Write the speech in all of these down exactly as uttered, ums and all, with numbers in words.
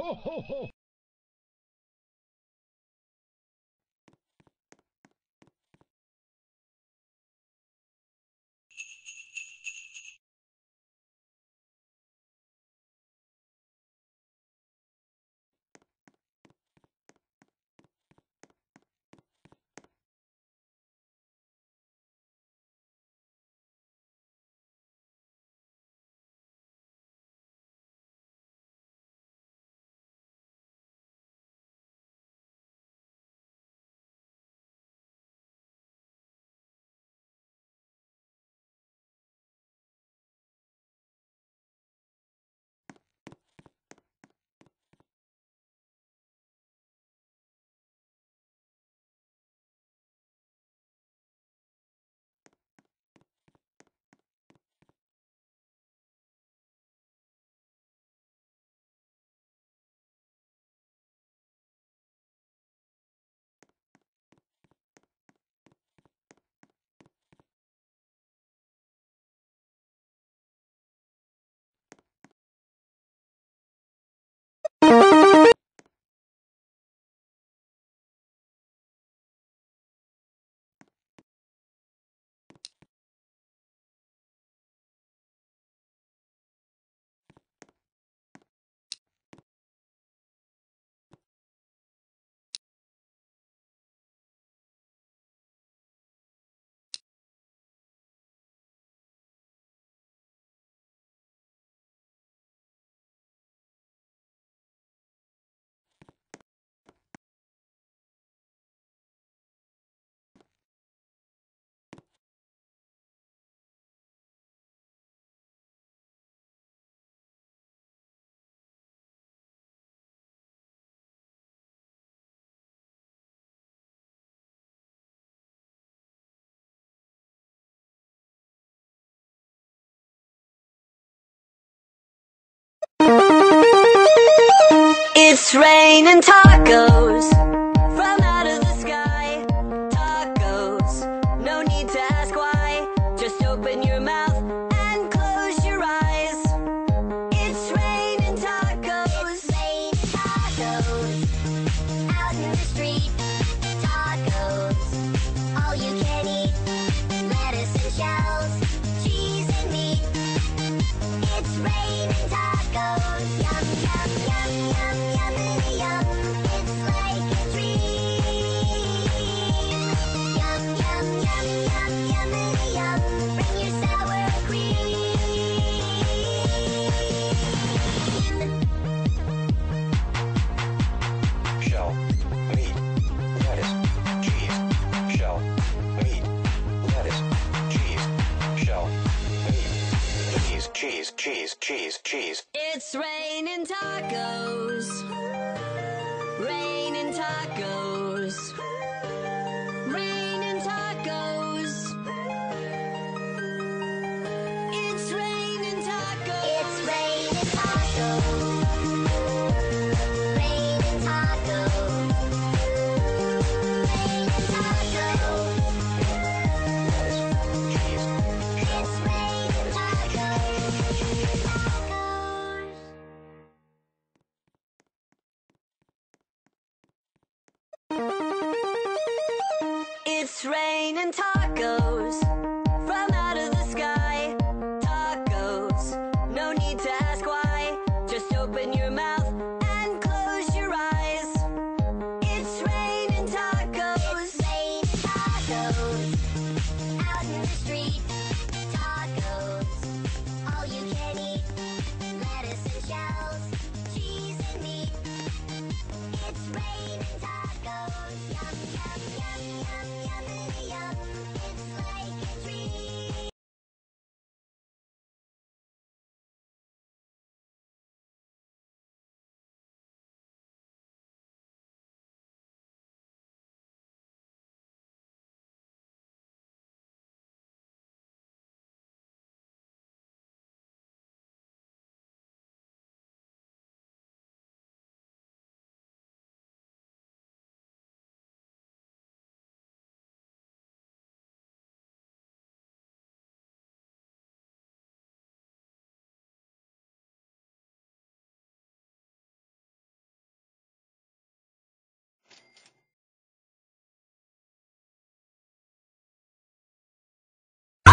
ho, ho, ho. It's raining tacos from out of the sky. Tacos, no need to ask why. Just open your mouth and close your eyes. It's raining tacos. It's raining tacos out in the street. Tacos, all you can eat. Lettuce and shells, cheese and meat. It's raining tacos. Yum, yum, yum, yum, yummity yum. It's like a dream. Yum, yum, yum, yum, yummity yum. Bring your sour cream. Shell, meat, lettuce, cheese, shell, meat, lettuce, cheese, shell, meat, cheese, cheese, cheese, cheese, cheese. It's raining tacos. Raining tacos. Raining tacos. It's raining tacos. It's raining tacos. Raining tacos. Raining tacos. Lettuce, cheese, It's raining tacos. Tacos. It's raining tacos from out of the sky. Tacos, no need to ask why. Just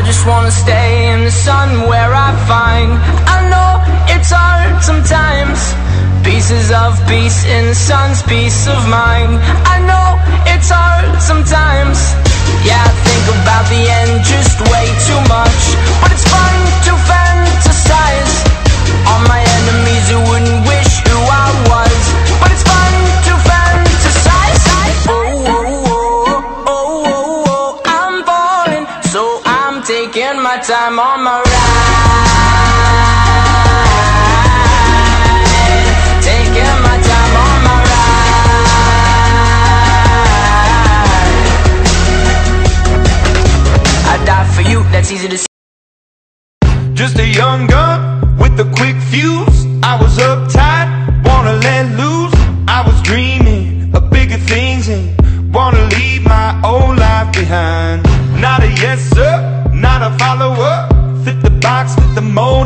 I just wanna stay in the sun where I find. I know it's hard sometimes. Pieces of peace in the sun's peace of mind. I know it's hard sometimes. Yeah, I think about the end just way too much, but it's fun to fantasize on my enemies who wouldn't wish who I was. But it's fun to fantasize. Oh, oh, oh, oh, oh, oh, I'm falling, so I'm taking my time on my ride. Taking my time on my ride. I die for you, that's easy to see. Just a young gun with a quick fuse. I was uptight, wanna let loose. I was dreaming of bigger things and wanna leave my old life behind. Not a yes sir, not a follower. Fit the box, fit the mold.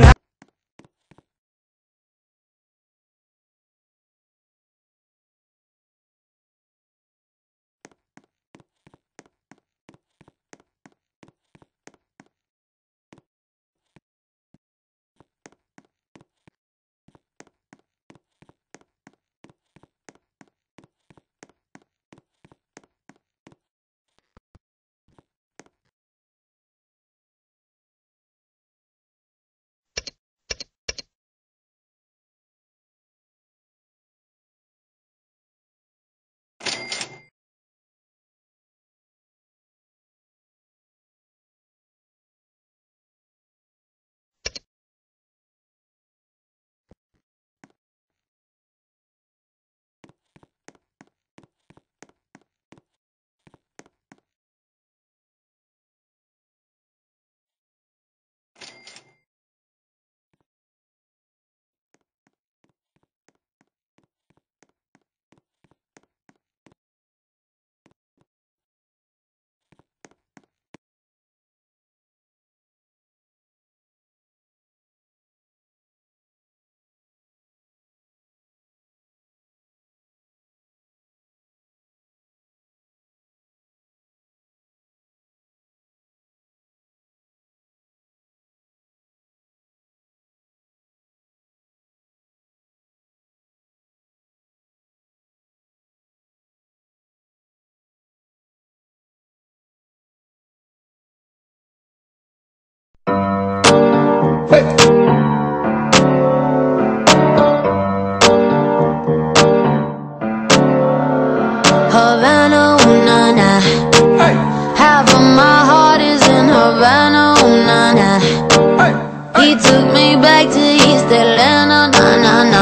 Havana, ooh, na, na. Half of my heart is in Havana, ooh, na, na. He took me back to East Atlanta, na, na, na.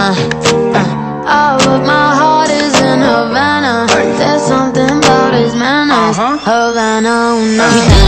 Uh, all of my heart is in Havana. There's something about his manners. Havana, ooh, na, na.